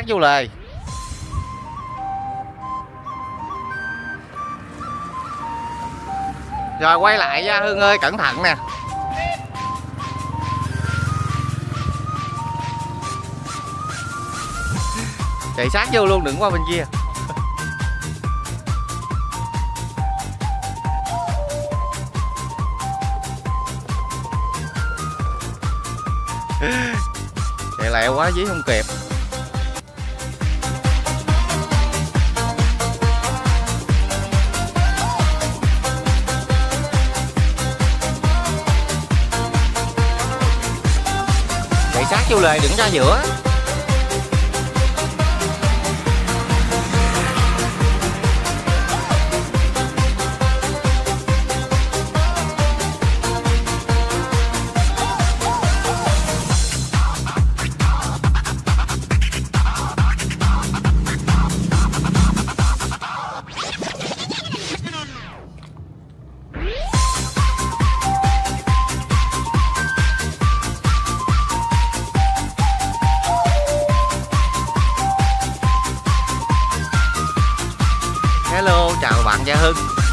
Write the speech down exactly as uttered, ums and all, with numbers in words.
vô lề. Rồi quay lại nha Hương ơi, cẩn thận nè. Chạy sát vô luôn, đừng qua bên kia. Chạy lẹo quá dí không kịp. Chạy sát vô lề, đừng ra giữa. Hello, chào bạn Gia Hưng.